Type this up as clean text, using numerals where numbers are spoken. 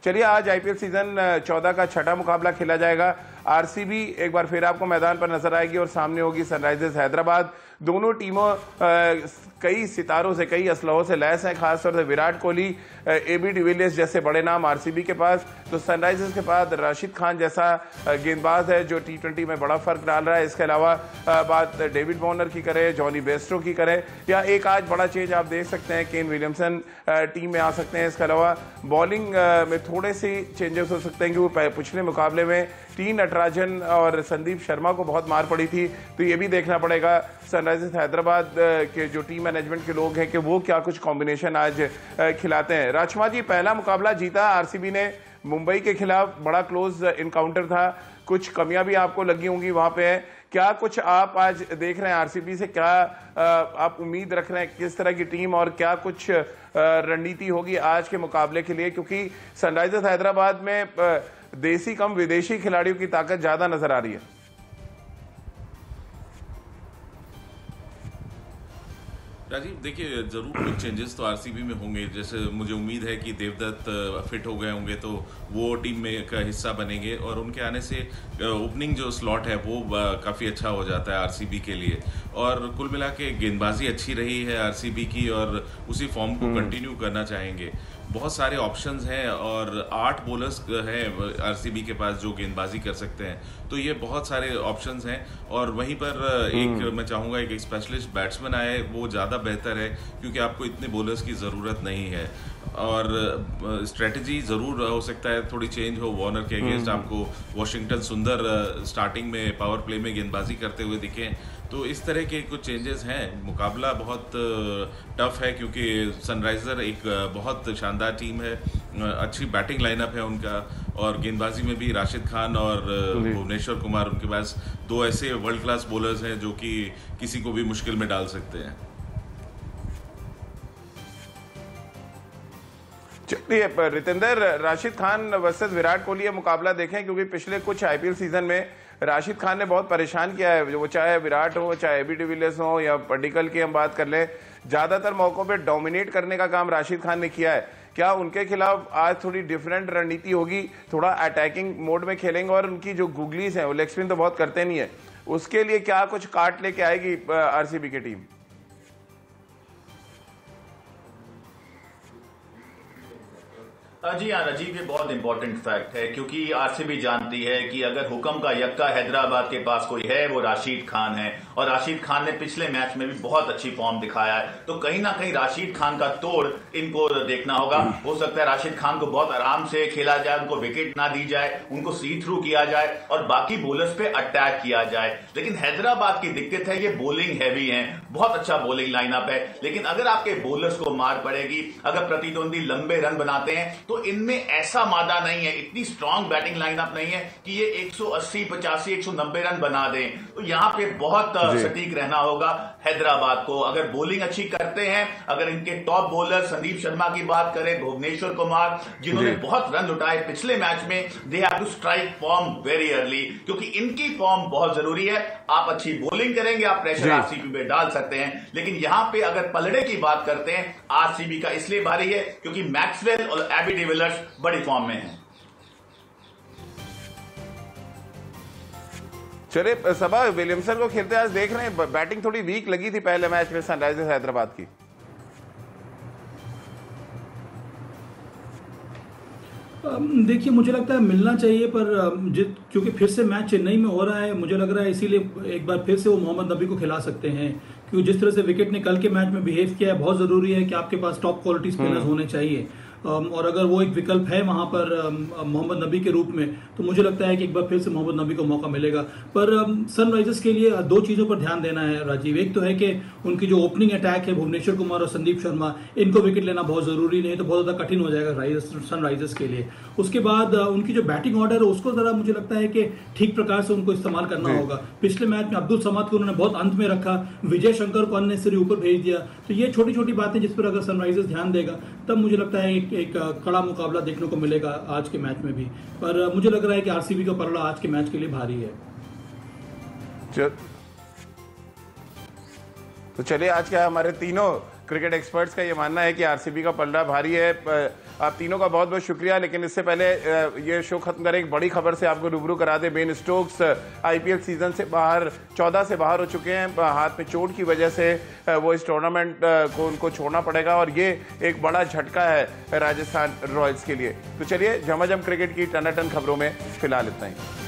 चलिए, आज IPL season 14 का छठा मुकाबला खेला जाएगा। आरसीबी एक बार फिर आपको मैदान पर नजर आएगी और सामने होगी सनराइजर्स हैदराबाद। दोनों टीमों कई सितारों से, कई असलहों से लैस हैं, खासतौर से विराट कोहली, एबी डिविलियर्स जैसे बड़े नाम आरसीबी के पास, तो सनराइजर्स के पास राशिद खान जैसा गेंदबाज है जो टी20 में बड़ा फर्क डाल रहा है। इसके अलावा बात डेविड वॉर्नर की करें, जॉनी बेस्टो की करें, या एक आज बड़ा चेंज आप देख सकते हैं, केन विलियमसन टीम में आ सकते हैं। इसके अलावा बॉलिंग में थोड़े से चेंजेस हो सकते हैं क्योंकि पिछले मुकाबले में टी नटराजन और संदीप शर्मा को बहुत मार पड़ी थी, तो ये भी देखना पड़ेगा सनराइजर्स हैदराबाद के जो टीम मैनेजमेंट के लोग हैं कि वो क्या कुछ कॉम्बिनेशन आज खिलाते हैं। राजकुमार जी, पहला मुकाबला जीता आरसीबी ने मुंबई के खिलाफ, बड़ा क्लोज इनकाउंटर था, कुछ कमियां भी आपको लगी होंगी वहां पे। क्या कुछ आप आज देख रहे हैं आरसीबी से, क्या आप उम्मीद रख रहे हैं, किस तरह की टीम और क्या कुछ रणनीति होगी आज के मुकाबले के लिए, क्योंकि सनराइजर्स हैदराबाद में देसी कम विदेशी खिलाड़ियों की ताकत ज्यादा नजर आ रही है? राजीव, देखिए, जरूर कुछ चेंजेस तो आरसीबी में होंगे। जैसे मुझे उम्मीद है कि देवदत्त फिट हो गए होंगे तो वो टीम में का हिस्सा बनेंगे और उनके आने से ओपनिंग जो स्लॉट है वो काफ़ी अच्छा हो जाता है आरसीबी के लिए। और कुल मिला के गेंदबाजी अच्छी रही है आरसीबी की और उसी फॉर्म को कंटिन्यू करना चाहेंगे। बहुत सारे ऑप्शंस हैं और 8 बॉलर्स हैं आरसीबी के पास जो गेंदबाजी कर सकते हैं, तो ये बहुत सारे ऑप्शंस हैं। और वहीं पर एक मैं चाहूँगा एक स्पेशलिस्ट बैट्समैन आए, वो ज़्यादा बेहतर है क्योंकि आपको इतने बॉलर्स की ज़रूरत नहीं है। और स्ट्रेटजी ज़रूर हो सकता है थोड़ी चेंज हो, वार्नर के अगेंस्ट आपको वॉशिंगटन सुंदर स्टार्टिंग में पावर प्ले में गेंदबाजी करते हुए दिखें, तो इस तरह के कुछ चेंजेस हैं। मुकाबला बहुत टफ है क्योंकि सनराइजर एक बहुत शानदार टीम है, अच्छी बैटिंग लाइनअप है उनका, और गेंदबाजी में भी राशिद खान और भुवनेश्वर कुमार, उनके पास 2 ऐसे वर्ल्ड क्लास बॉलर्स हैं जो कि किसी को भी मुश्किल में डाल सकते हैं। चलिए रितेंद्र, राशिद खान वर्सेस विराट कोहली ये मुकाबला देखें, क्योंकि पिछले कुछ आईपीएल सीजन में राशिद खान ने बहुत परेशान किया है, वो चाहे विराट हो, चाहे एबी डिविलियर्स हो या पडिक्कल की हम बात कर लें, ज्यादातर मौकों पे डोमिनेट करने का काम राशिद खान ने किया है। क्या उनके खिलाफ आज थोड़ी डिफरेंट रणनीति होगी, थोड़ा अटैकिंग मोड में खेलेंगे, और उनकी जो गुगलीज हैं वो लेग स्पिन तो बहुत करते नहीं है, उसके लिए क्या कुछ काट लेके आएगी आरसीबी की टीम? जी हाँ राजीव, ये बहुत इंपॉर्टेंट फैक्ट है क्योंकि आरसीबी जानती है कि अगर हुक्म का यक्का हैदराबाद के पास कोई है वो राशिद खान है, और राशिद खान ने पिछले मैच में भी बहुत अच्छी फॉर्म दिखाया है, तो कहीं ना कहीं राशिद खान का तोड़ इनको देखना होगा। हो सकता है राशिद खान को बहुत आराम से खेला जाए, उनको विकेट ना दी जाए, उनको सी थ्रू किया जाए और बाकी बॉलर्स पे अटैक किया जाए। लेकिन हैदराबाद की दिक्कत है ये बॉलिंग हैवी है, बहुत अच्छा बॉलिंग लाइनअप है, लेकिन अगर आपके बॉलर्स को मार पड़ेगी, अगर प्रतिद्वंदी लंबे रन बनाते हैं तो इनमें ऐसा मादा नहीं है, इतनी स्ट्रांग बैटिंग लाइनअप नहीं है कि ये 180, 85, 190 रन बना दें। तो यहां पे बहुत सटीक रहना होगा हैदराबाद को। अगर बॉलिंग अच्छी करते हैं, अगर इनके टॉप बॉलर संदीप शर्मा की बात करें, भुवनेश्वर कुमार जिन्होंने बहुत रन लुटाए पिछले मैच में, they have to strike form very early, क्योंकि इनकी फॉर्म बहुत जरूरी है। आप अच्छी बॉलिंग करेंगे, आप प्रेशर आरसीबी पे डाल सकते हैं, लेकिन यहां पे अगर पलड़े की बात करते हैं, आरसीबी का इसलिए भारी है क्योंकि मैक्सवेल और एबी डिविलियर्स बड़ी फॉर्म में हैं। चलिए सबा, विलियमसन को खेलते आज देख रहे हैं, बैटिंग थोड़ी वीक लगी थी पहले मैच में सनराइजर्स हैदराबाद की। देखिए, मुझे लगता है मिलना चाहिए, पर क्योंकि फिर से मैच चेन्नई में हो रहा है, मुझे लग रहा है इसीलिए एक बार फिर से वो मोहम्मद नबी को खिला सकते हैं, क्योंकि जिस तरह से विकेट ने कल के मैच में बिहेव किया है, बहुत जरूरी है कि आपके पास टॉप क्वालिटी स्पिनर्स होने चाहिए। और अगर वो एक विकल्प है वहां पर मोहम्मद नबी के रूप में, तो मुझे लगता है कि एक बार फिर से मोहम्मद नबी को मौका मिलेगा। पर सनराइजर्स के लिए 2 चीजों पर ध्यान देना है राजीव। एक तो है कि उनकी जो ओपनिंग अटैक है, भुवनेश्वर कुमार और संदीप शर्मा, इनको विकेट लेना बहुत जरूरी नहीं, तो बहुत ज्यादा कठिन हो जाएगा सनराइजर्स के लिए। उसके बाद उनकी जो बैटिंग ऑर्डर है उसको जरा मुझे लगता है कि ठीक प्रकार से उनको इस्तेमाल करना होगा। पिछले मैच में अब्दुल समाद को उन्होंने बहुत अंत में रखा, विजय शंकर को अननेसेसरी ऊपर भेज दिया, तो ये छोटी छोटी बातें जिस पर अगर सनराइजर्स ध्यान देगा तब मुझे लगता है एक कड़ा मुकाबला देखने को मिलेगा आज के मैच में भी। पर मुझे लग रहा है कि आरसीबी का पलड़ा आज के मैच के लिए भारी है। तो चलिए, आज क्या हमारे तीनों क्रिकेट एक्सपर्ट्स का ये मानना है कि आरसीबी का पलड़ा भारी है। आप तीनों का बहुत बहुत शुक्रिया। लेकिन इससे पहले ये शो खत्म करें, एक बड़ी खबर से आपको रूबरू करा दे। बेन स्टोक्स आईपीएल सीजन से बाहर 14 से बाहर हो चुके हैं। हाथ में चोट की वजह से वो इस टूर्नामेंट को उनको छोड़ना पड़ेगा और ये एक बड़ा झटका है राजस्थान रॉयल्स के लिए। तो चलिए झमाझम क्रिकेट की टनाटन खबरों में फिलहाल इतना ही।